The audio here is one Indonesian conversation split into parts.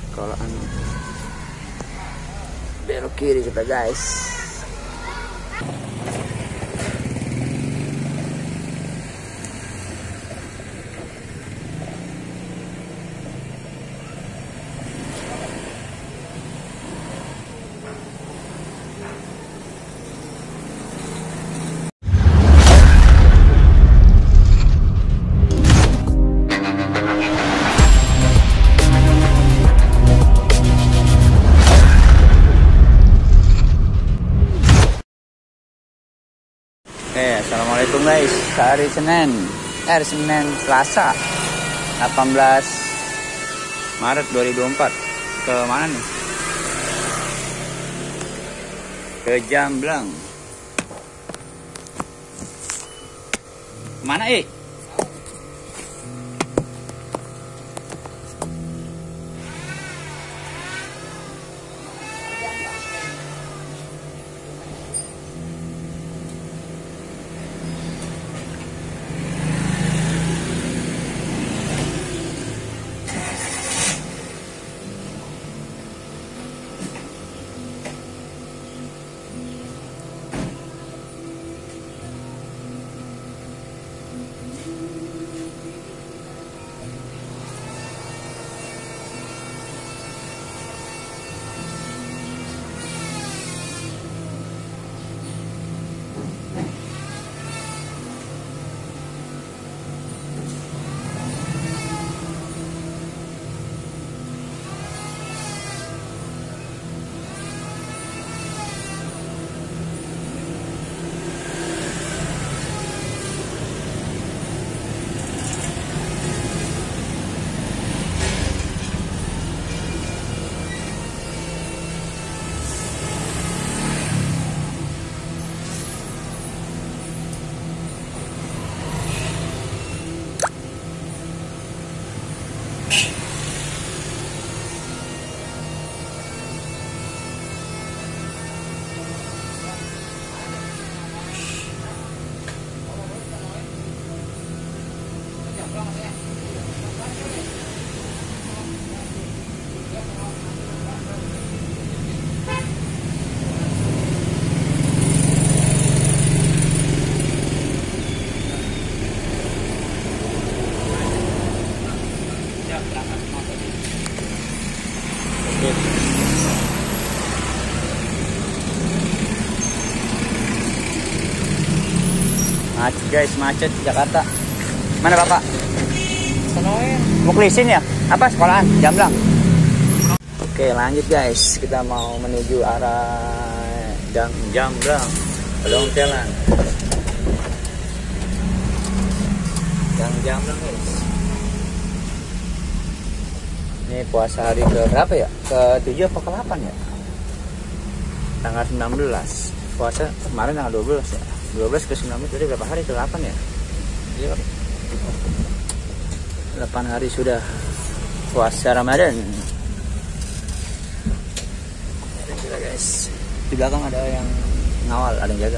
sekolahan. Belok kiri kita guys. Assalamualaikum guys, hari Senin Selasa 18 Maret 2024. Ke mana nih? Ke Jamblang. Mana Macet guys, macet Jakarta. Mana Bapak? Mau kelisin ya? Apa sekolahan? Jamblang. Oke lanjut guys, kita mau menuju arah Jamblang, Pelongtelan. Jamblang guys. Ini puasa hari ke berapa ya? Ke 7 apa ke 8 ya? Tanggal 19. Puasa kemarin tanggal 12 ya. 12 ke 19 jadi berapa hari? Ke 8 ya? Iya. 8 hari sudah puasa Ramadan. Gila guys. Di belakang ada yang ngawal, ada yang jaga.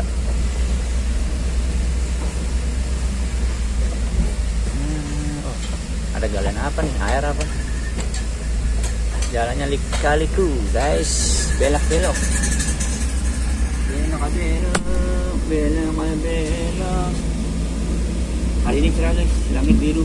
Ada galian apa nih? Air apa? Jalannya lika-liku guys. Belok-belok. Belok. Hari ini cerah guys, langit biru.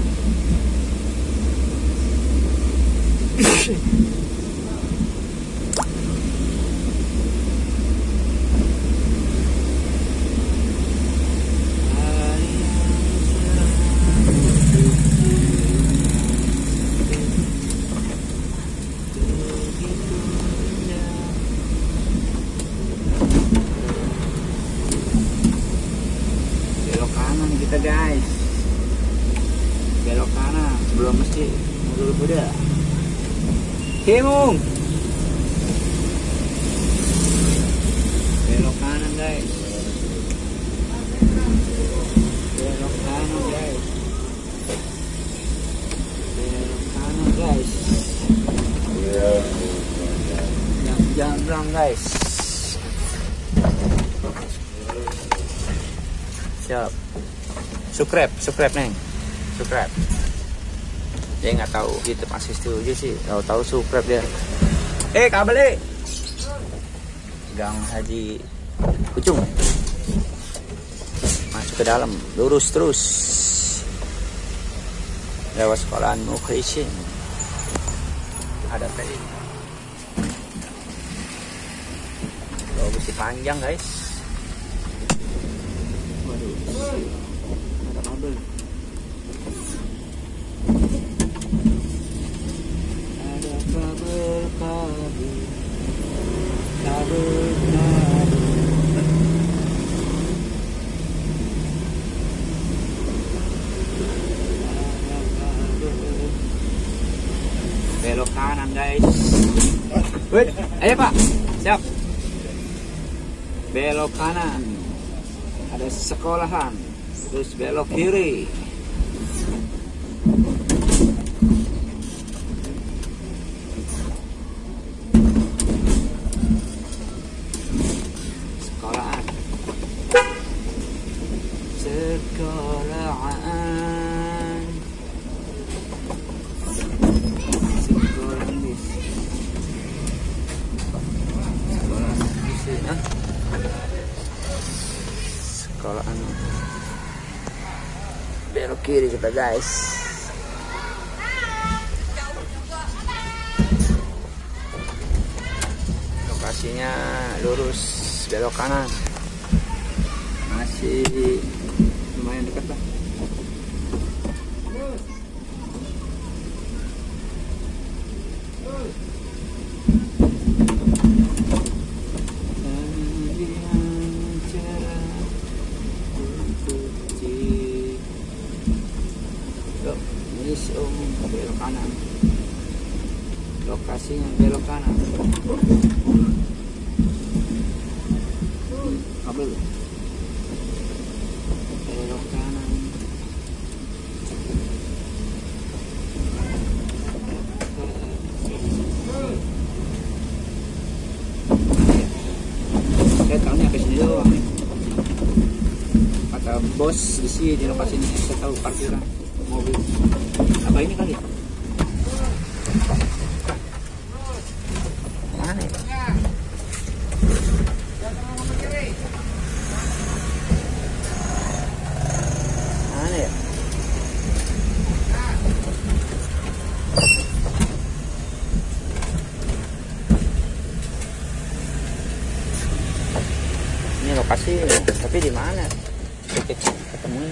Kita guys, belok kanan sebelum masjid Nurul Huda. Himung, belok kanan guys, belok kanan guys, belok kanan guys, yang Jamblang guys. Siap. Subscribe neng, subscribe. Dia nggak tahu YouTube masih setuju sih, tahu subscribe dia. Kabel Gang Haji Pucung. Masuk ke dalam, lurus terus. Lewat sekolahan Mukhlisin. Ada tadi. Oh, besi panjang guys. Waduh, ada kabel. Ada kabel. Belok kanan guys. Wait, ayo Pak, siap. Belok kanan, ada sekolahan, terus belok kiri. Sekolahan. Sekolahan. Belok kiri kita guys. Lokasinya lurus, belok kanan. Masih lumayan dekat lah. Belok kanan. Lokasinya belok kanan. Kabel. Belok kanan. Saya tahunya ke sini doang nih. Kata bos di sini di lokasi ini saya tahu parkiran mobil. Apa ini kali? Mana ya? Mana ya? Ini lokasi, tapi di mana? Ketemunya.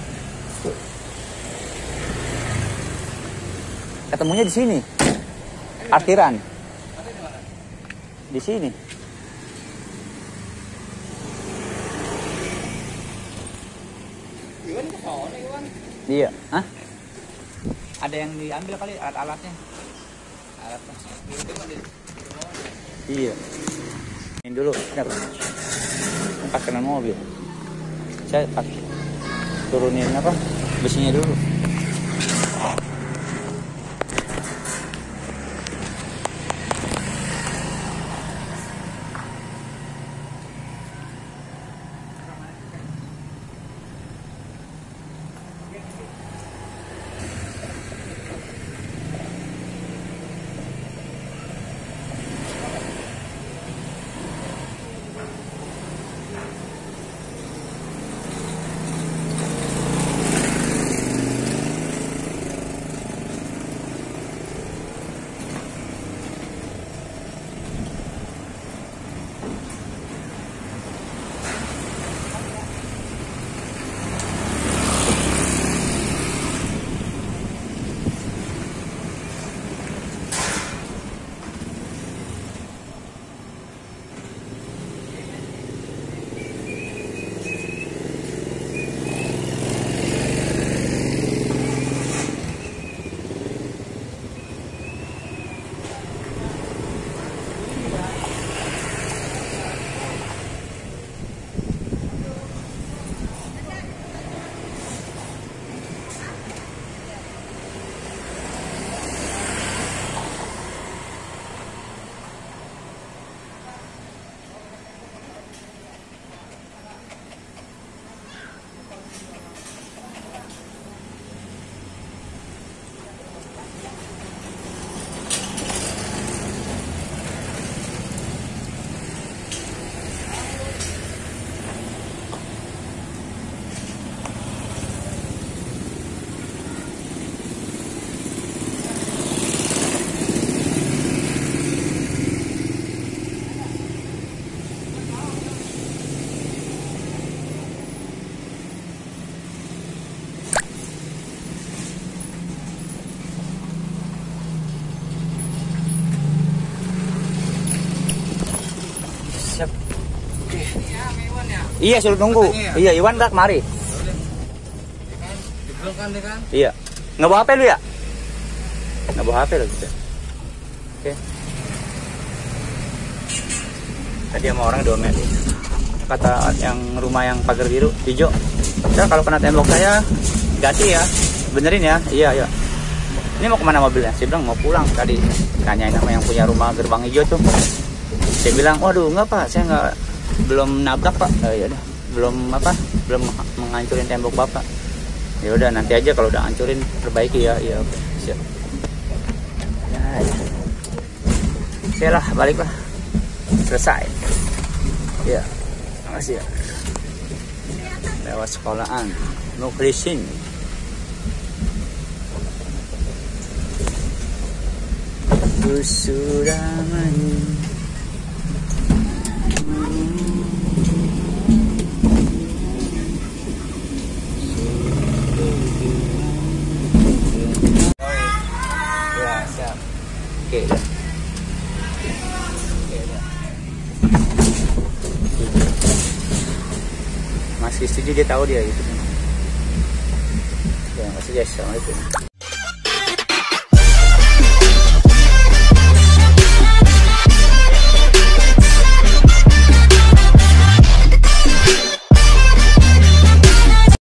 Ketemunya di sini. Parkiran. Di sini. Iya. Hah? Ada yang diambil kali alat-alatnya. Alatnya. Iya. Ini dulu. Kenapa? Parkiran mobil. Saya turunin apa? Besinya dulu. Iya, suruh tunggu. Iya, Iwan tak kemari. Iya. Nggak bawa HP lu ya? Nggak bawa HP lu gitu. Oke. Tadi sama orang domelin. Kata yang rumah yang pagar biru, hijau. Ya kalau kena tembok saya ganti ya. Benerin ya. Iya, iya. Ini mau kemana mobilnya? Saya bilang mau pulang tadi. Tanyain sama yang punya rumah gerbang hijau tuh. Saya bilang, waduh enggak pak, saya nggak belum nabrak pak. Ya udah, belum menghancurin tembok bapak. Ya udah nanti aja kalau udah hancurin perbaiki ya. Iya oke siap. Ya, ya. Oke lah, baliklah. Selesai. Ya, makasih ya. Lewat sekolahan, Muklisin. Sudah mandi. Ya, siap. Oke, dah. Oke, dah. Masih setuju, dia tahu dia gitu. Ya, makasih guys. Assalamualaikum.